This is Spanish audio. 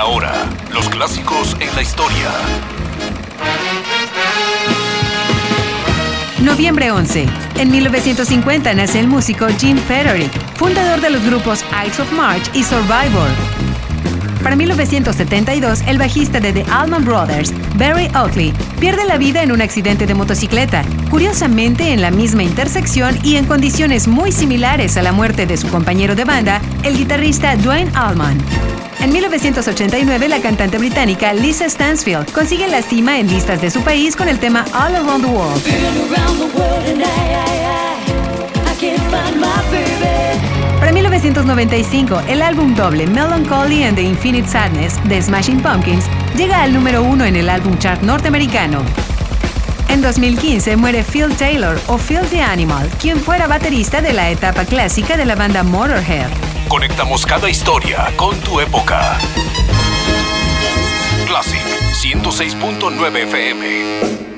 ahora, los clásicos en la historia. Noviembre 11. En 1950 nace el músico Jim Petterick, fundador de los grupos Ides of March y Survivor. Para 1972, el bajista de The Allman Brothers, Barry Oakley, pierde la vida en un accidente de motocicleta, curiosamente en la misma intersección y en condiciones muy similares a la muerte de su compañero de banda, el guitarrista Duane Allman. En 1989, la cantante británica Lisa Stansfield consigue la cima en listas de su país con el tema All Around the World. Para 1995, el álbum doble Melancholy and the Infinite Sadness de Smashing Pumpkins llega al número 1 en el álbum chart norteamericano. En 2015 muere Phil Taylor o Phil the Animal, quien fuera baterista de la etapa clásica de la banda Motorhead. Conectamos cada historia con tu época. Classic 106.9 FM.